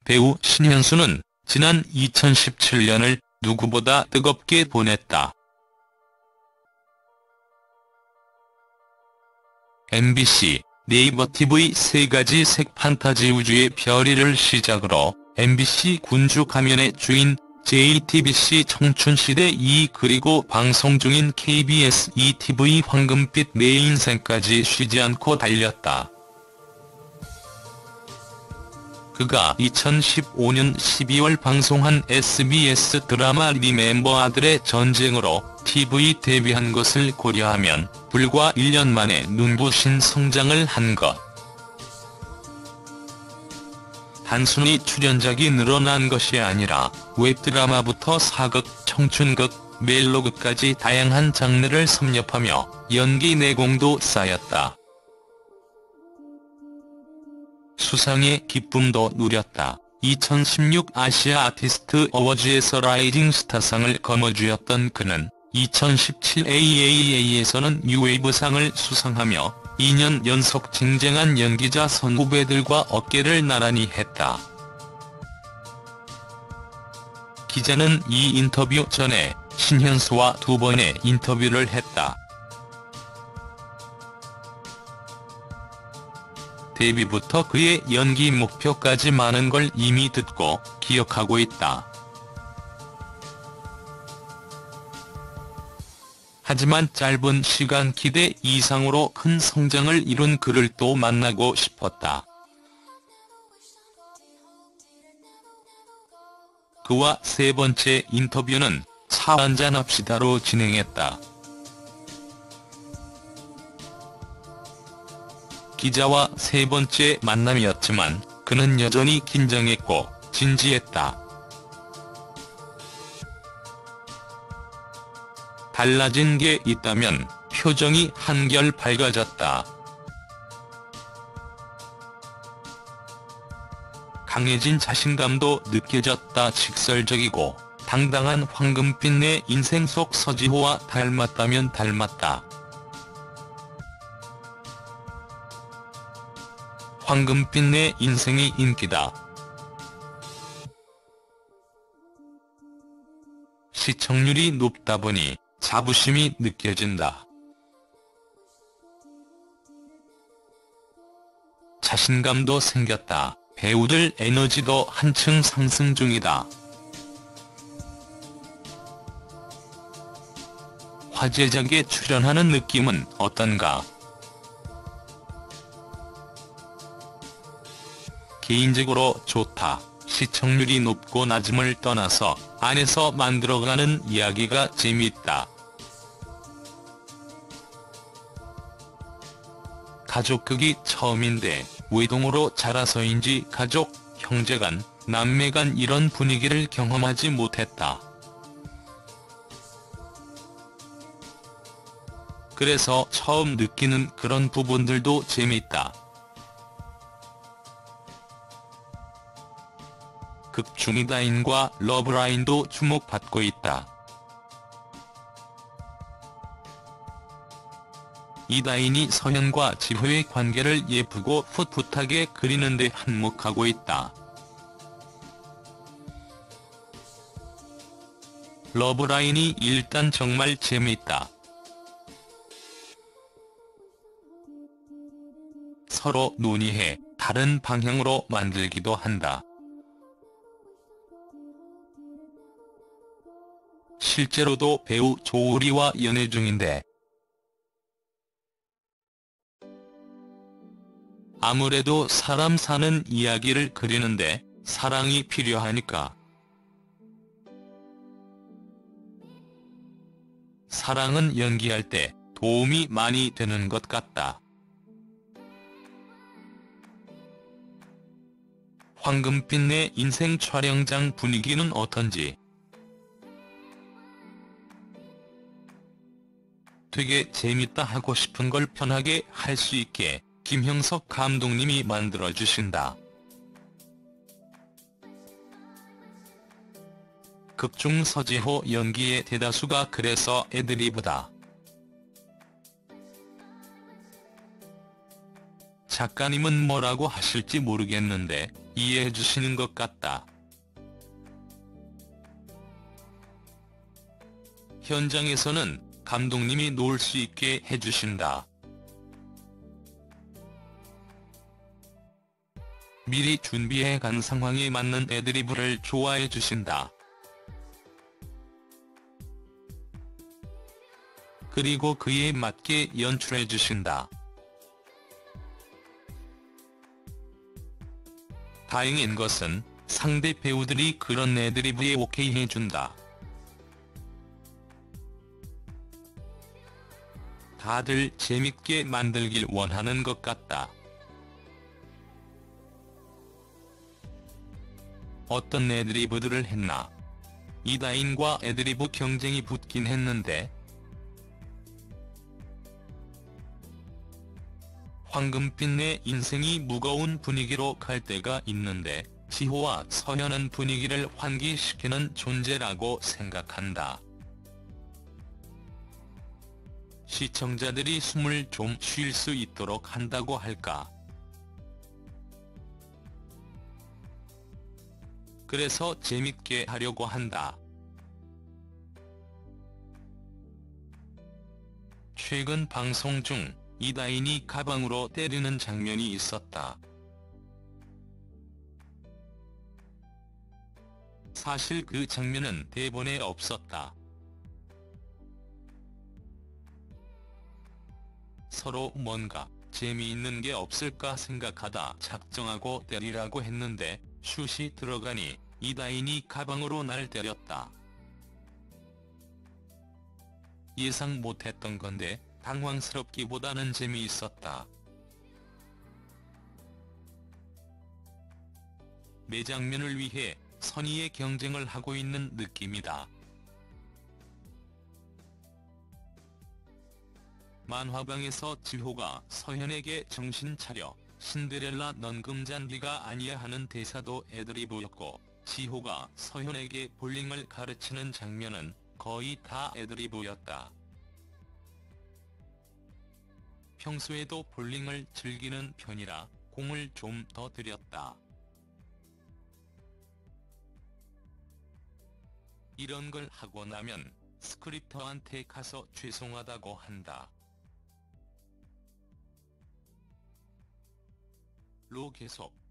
배우 신현수는 지난 2017년을 누구보다 뜨겁게 보냈다. MBC, 네이버 TV 세 가지 색 판타지 우주의 별이를 시작으로 MBC 군주 가면의 주인, JTBC 청춘시대 2 그리고 방송 중인 KBS ETV 황금빛 내 인생까지 쉬지 않고 달렸다. 그가 2015년 12월 방송한 SBS 드라마 리멤버 아들의 전쟁으로 TV 데뷔한 것을 고려하면 불과 1년 만에 눈부신 성장을 한 것. 단순히 출연작이 늘어난 것이 아니라 웹드라마부터 사극, 청춘극, 멜로극까지 다양한 장르를 섭렵하며 연기 내공도 쌓였다. 수상의 기쁨도 누렸다. 2016 아시아 아티스트 어워즈에서 라이징 스타상을 거머쥐었던 그는 2017 AAA에서는 뉴웨이브상을 수상하며 2년 연속 쟁쟁한 연기자 선후배들과 어깨를 나란히 했다. 기자는 이 인터뷰 전에 신현수와 2번의 인터뷰를 했다. 데뷔부터 그의 연기 목표까지 많은 걸 이미 듣고 기억하고 있다. 하지만 짧은 시간 기대 이상으로 큰 성장을 이룬 그를 또 만나고 싶었다. 그와 세 번째 인터뷰는 차 한잔합시다로 진행했다. 기자와 세 번째 만남이었지만 그는 여전히 긴장했고 진지했다. 달라진 게 있다면 표정이 한결 밝아졌다. 강해진 자신감도 느껴졌다. 직설적이고 당당한 황금빛 내 인생 속 서지호와 닮았다면 닮았다. 황금빛 내 인생이 인기다. 시청률이 높다 보니 자부심이 느껴진다. 자신감도 생겼다. 배우들 에너지도 한층 상승 중이다. 화제작에 출연하는 느낌은 어떤가? 개인적으로 좋다. 시청률이 높고 낮음을 떠나서 안에서 만들어가는 이야기가 재밌다. 가족극이 처음인데 외동으로 자라서인지 가족, 형제간, 남매간 이런 분위기를 경험하지 못했다. 그래서 처음 느끼는 그런 부분들도 재밌다. 극중 이다인과 러브라인도 주목받고 있다. 이다인이 서현과 지효의 관계를 예쁘고 풋풋하게 그리는데 한몫하고 있다. 러브라인이 일단 정말 재밌다. 서로 논의해 다른 방향으로 만들기도 한다. 실제로도 배우 조우리와 연애 중인데 아무래도 사람 사는 이야기를 그리는데 사랑이 필요하니까. 사랑은 연기할 때 도움이 많이 되는 것 같다. 황금빛 내 인생 촬영장 분위기는 어떤지. 되게 재밌다 하고 싶은 걸 편하게 할 수 있게 김형석 감독님이 만들어주신다. 극중 서지호 연기의 대다수가 그래서 애드리브다. 작가님은 뭐라고 하실지 모르겠는데 이해해주시는 것 같다. 현장에서는 감독님이 놀 수 있게 해주신다. 미리 준비해 간 상황에 맞는 애드리브를 좋아해 주신다. 그리고 그에 맞게 연출해 주신다. 다행인 것은 상대 배우들이 그런 애드리브에 오케이 해준다. 다들 재밌게 만들길 원하는 것 같다. 어떤 애드리브들을 했나? 이다인과 애드리브 경쟁이 붙긴 했는데 황금빛내 인생이 무거운 분위기로 갈 때가 있는데 지호와 서현은 분위기를 환기시키는 존재라고 생각한다. 시청자들이 숨을 좀 쉴 수 있도록 한다고 할까. 그래서 재밌게 하려고 한다. 최근 방송 중 이다인이 가방으로 때리는 장면이 있었다. 사실 그 장면은 대본에 없었다. 서로 뭔가 재미있는 게 없을까 생각하다 작정하고 때리라고 했는데 슛이 들어가니 이다인이 가방으로 날 때렸다. 예상 못했던 건데 당황스럽기보다는 재미있었다. 매 장면을 위해 선의의 경쟁을 하고 있는 느낌이다. 만화방에서 지호가 서현에게 정신 차려, 신데렐라 넌 금잔디가 아니야 하는 대사도 애드리브였고, 지호가 서현에게 볼링을 가르치는 장면은 거의 다 애드리브였다. 평소에도 볼링을 즐기는 편이라 공을 좀 더 들였다. 이런 걸 하고 나면 스크립터한테 가서 죄송하다고 한다. 로 계속.